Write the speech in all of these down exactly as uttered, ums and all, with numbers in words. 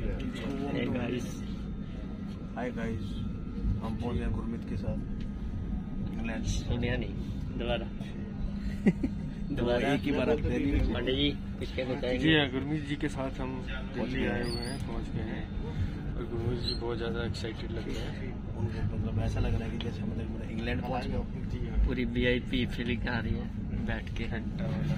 Hey guys. Hi guys, हम पहुंच गए गुरमीत के साथ इंग्लैंड। सुनिया नहीं दोबारा दोबारा एक ही बार आते हैं। पांडे जी कुछ कहना चाहेंगे? जी हाँ, गुरमीत जी के साथ हम दिल्ली आए हुए हैं, पहुंच गए हैं और गुरमीत जी बहुत ज़्यादा एक्साइटेड लग रहे हैं। उनको मतलब ऐसा लग रहा है कि जैसे मतलब इंग्लैंड पहुंच गए। जी हाँ, पूरी वीआईपी फीलिंग आ रही है बैठ के। घंटा वाला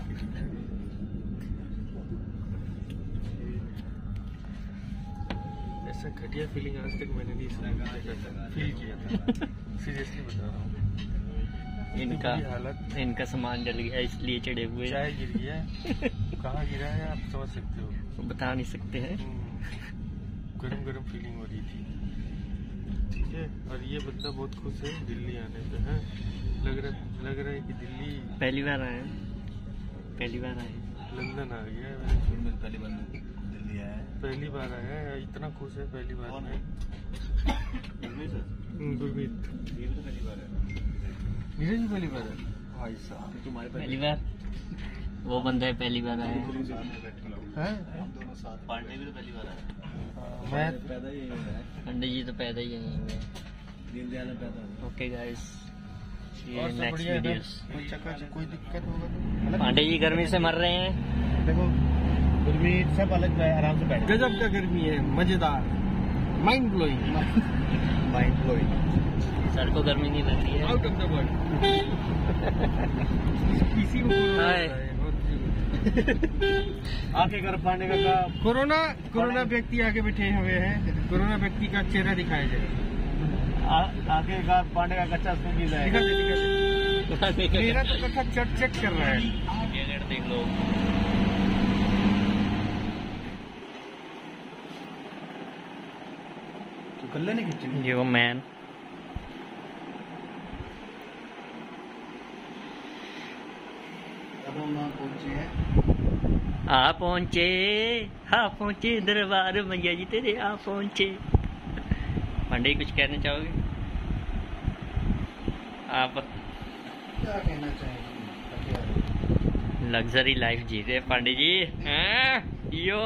ऐसा घटिया फीलिंग आज तक मैंने नहीं फील किया था। सीरियसली बता रहा हूँ। इनका हालत, इनका सामान जल गया इसलिए चढ़े हुए। चाय गिर गया, कहाँ गिरा है आप समझ सकते हो, बता नहीं सकते हैं। गरम गरम फीलिंग हो रही थी। ठीक है, और ये बंदा बहुत खुश है दिल्ली आने पे। है लग रहा लग रहा है कि दिल्ली पहली बार आए हैं, पहली बार आए हैं। लंदन आ गया है। गुरमीत पहली बार दिल्ली आया है। पहली बार आया है, इतना खुश है पहली बार में। गुरमीत पहली बार है। नीरज भी पहली बार है भाई साहब। तुम्हारे पहली बार वो बंदा है पहली बार आया है। हैं? दोनों साथ। पांडे भी तो पहली बार आया। मैं पैदा ही यहीं हुआ है। पांडे जी तो पैदा ही यहीं हुए। दीनदयाल में पैदा हुआ। ओके गाइस, और ये सब नेक्स्ट बढ़िया है ना? वीडियोस। कोई चक्कर कोई दिक्कत होगा तो अलग- पांडे जी गर्मी से मर रहे हैं। देखो गुरमीत सब अलग आराम से बैठ। गजब का गर्मी है, मजेदार, mind blowing, mind blowing. Sir को गर्मी नहीं लगती है। Out of the world. किसी को कोरोना हाय। होता है, बहुत ही- आके कर पांडे का का कोरोना कोरोना व्यक्ति आगे बैठे हुए हैं। कोरोना व्यक्ति का चेहरा दिखाया जाए। आगे का पांडे का कच्चा सूखी दिखा जाए। दे, दिखा दे। मेरा तो कच्चा चट चट कर रहा है। जैकेट देख लो। तो कल्ले नहीं खींची। यो मैन, अब हम वहाँ पहुंचे हैं। आ पहुंचे, आ पहुंचे दरबार मैया जी तेरे आ पहुंचे। पांडे जी कुछ कहना चाहोगे आप? क्या कहना चाहेंगे? लग्जरी लाइफ जी रहे पांडे जी हैं? यो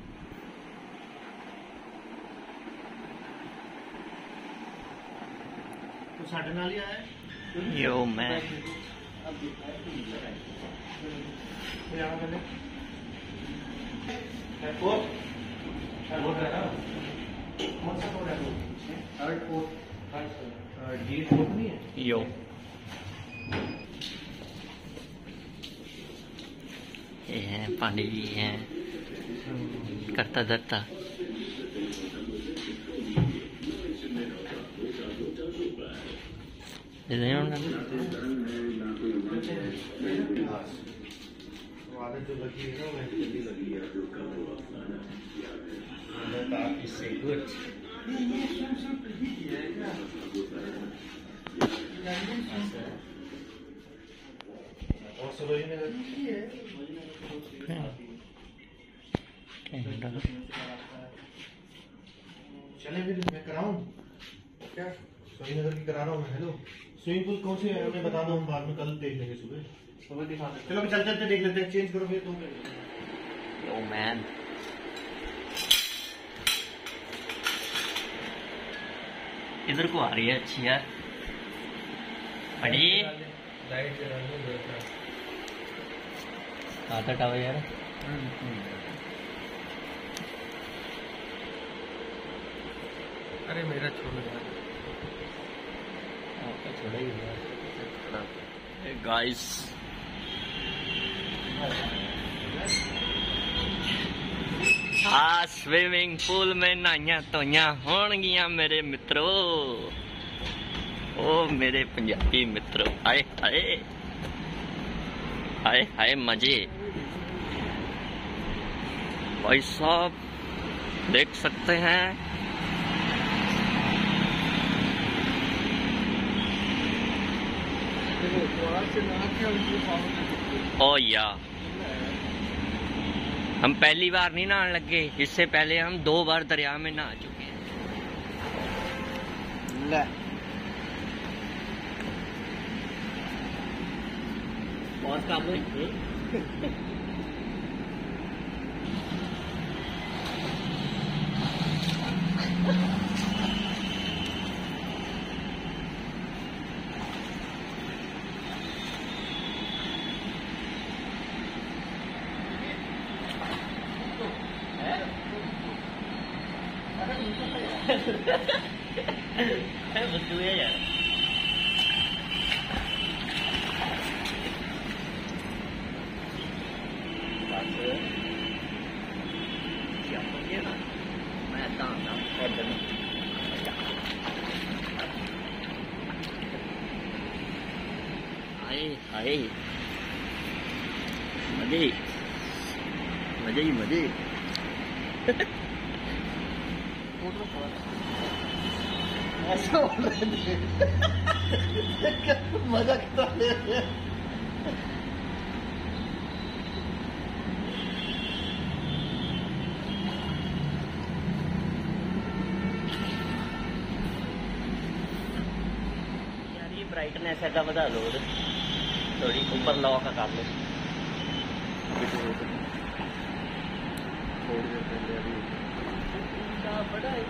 तो साढ़े नाल ही आया है। Yo man. यो ये हैं पांडे जी हैं करता धरता। आदत जो लगी है ना, मैं जल्दी लगी है। इससे गुड। और सरोजी ने की है। चले फिर मैं कराऊं क्या? सरोजी नगर की करा रहा हूँ मैं। हेलो, स्विमिंग पूल कौन से है हमें बता दो, हम बाद में कल देख लेंगे सुबह। सुबह दिखा दे। चलो चलते चलते देख लेते हैं। चेंज करो फिर तुम। यो मैन, इधर को आ रही है अच्छी यार। बड़ी लाइट जला लो बैठा। हाथ हटाओ यार। अरे मेरा छोड़ो यार। आपका छोड़ा ही हुआ। गाइस आ स्विमिंग पूल में नहाइया धोइया होणगियां मेरे मित्रों। ओ मेरे पंजाबी मित्रों, हाय हाय हाय हाय मजे। भाई साहब देख सकते हैं ओ या हम पहली बार नहीं नहाने लगे, इससे पहले हम दो बार दरिया में नहा चुके हैं। ले बहुत काम है। बुद्धू है यार। बस क्या हो गया ना, मैं काम ना कर दूँ। हाय हाय, मजे मजे ही मजे। ऐसा बोल रहे थे मजा कितना ले रहे हैं। यार ये ब्राइटनेस है का बता दो थोड़ी, ऊपर लॉक का कर लो। थोड़ी देर पहले अभी बड़ा है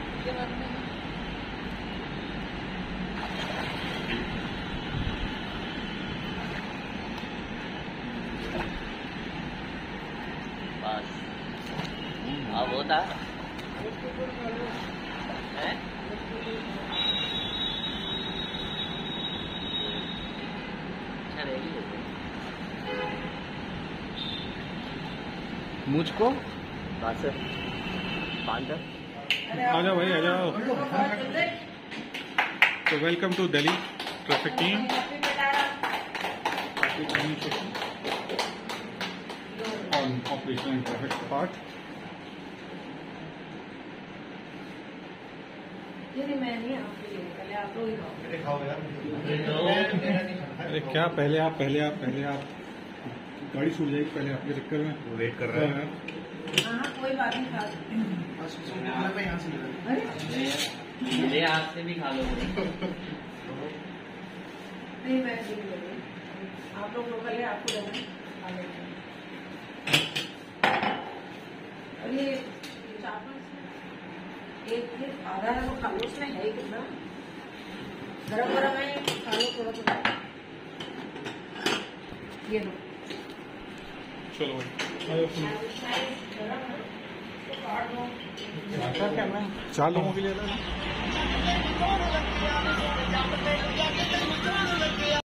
बस। अब होता है अच्छा रहेगी मुझको बस पाँच दस। आ जाओ भाई, आ जाओ। तो welcome to Delhi traffic team. On operation and traffic part. मैं नहीं पहले आप लोग ही खाओ। खाओ यार। अरे क्या, पहले आप पहले आप पहले आप गाड़ी छूट जाएगी पहले आपके चक्कर में। वेट कर रहे हैं। हाँ कोई बात नहीं, खा सकते हैं। अरे मेरे हाथ से भी खा लो। नहीं, मैं नहीं बोलूँ। आप लोग लोकल है, आपको देना है, खा लेते हैं। और ये चावल एक आधा है वो खा लो, उसमें है ही कितना गरम गरम है, खा लो थोड़ा थोड़ा। ये लो चलो भाई, गरम है तो काट दो। चार लोगों के लिए